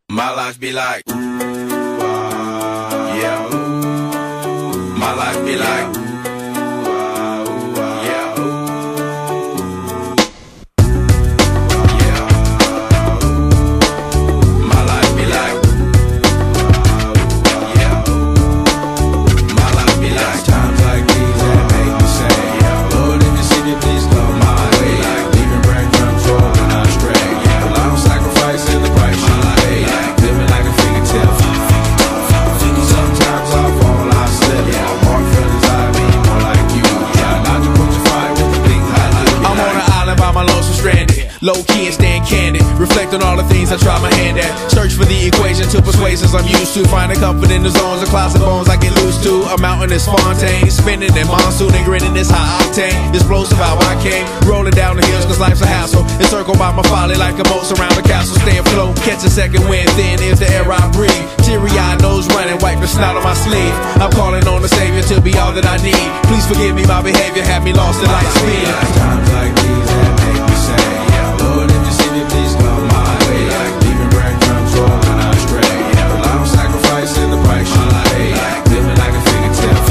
My life be like, ooh, yeah, ooh. My life be like, ooh, yeah, ooh. Yeah, ooh. My life be like, yeah, ooh. My life be like, times like these that make me say, yeah, Lord, in the city, please come my way. Like leaving breadcrumbs rolling on stray. Yeah, a lot of sacrifice in the price you pay. Like living like a fingertip. Sometimes I fall, I slip. Yeah, more feelings I mean, more like you. Yeah, not to put your fire with the things I do. I'm on an island by my lonesome stranded. Low key and staying candid. Reflect on all the things I try my hand at. Search for the equation to persuasions I'm used to. Finding comfort in the zones of closet bones I get loose to. A mountain is Fontaine. Spinning in monsoon and grinning this high octane. Explosive how I came. Rolling down the hills cause life's a hassle. Encircled by my folly like a moat around the castle. Stay afloat. Catch a second wind. Thin is the air I breathe. Teary-eyed nose running. Wipe the snot on my sleeve. I'm calling on the Savior to be all that I need. Please forgive me my behavior. Had me lost in light speed.